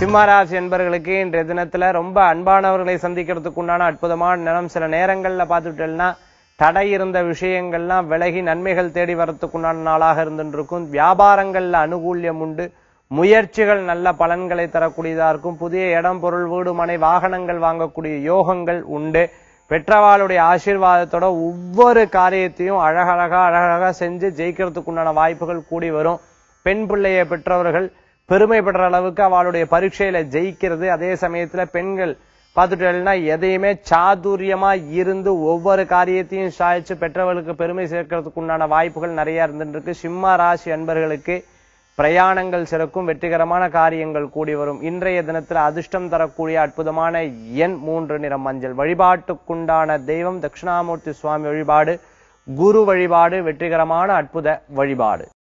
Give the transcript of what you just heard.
சிம்மராசி என்பர்களுக்கு இன்றைய தினத்துல ரொம்ப அன்பானவர்களை சந்திக்கிறதுக்கு உண்டான அற்புதமான நேரம். சில நேரங்கள்ல பார்த்துட்டேன்னா தடை இருந்த விஷயங்கள்லாம் விலகி நன்மைகள் தேடி வரத்துக்கு உண்டான நாளாக இருந்துருக்கும். வியாபாரங்கள்ல அனுகூல்யம் உண்டு. முயற்சிகள் நல்ல பலன்களை தரக்கூடியதா இருக்கும். புதிய இடம், பொருள், வீடு, மனை, வாகனங்கள் வாங்கக்கூடிய யோகங்கள் உண்டு. பெற்றவாளுடைய ஆசீர்வாதத்தோட ஒவ்வொரு காரியத்தையும் அழகழகா செஞ்சு ஜெயிக்கிறதுக்கு உண்டான வாய்ப்புகள் கூடி வரும். பெண் பிள்ளையை பெற்றவர்கள் பெருமை பெற்ற அளவுக்கு அவளுடைய பரீட்சையில ஜெயிக்கிறது. அதே சமயத்துல பெண்கள் பார்த்துட்டேன்னா எதையுமே சாதுரியமா இருந்து ஒவ்வொரு காரியத்தையும் சாதிச்சு பெற்றவர்களுக்கு பெருமை சேர்க்கிறதுக்கு உண்டான வாய்ப்புகள் நிறைய இருந்துருக்கு. சிம்ம ராசி அன்பர்களுக்கு பிரயாணங்கள் சிறக்கும். வெற்றிகரமான காரியங்கள் கூடி வரும். இன்றைய தினத்துல அதிர்ஷ்டம் தரக்கூடிய அற்புதமான எண் 3 நிறம் மஞ்சள். வழிபாட்டுக்குண்டான தெய்வம் தட்சிணாமூர்த்தி சுவாமி வழிபாடு, குரு வழிபாடு வெற்றிகரமான அற்புத வழிபாடு.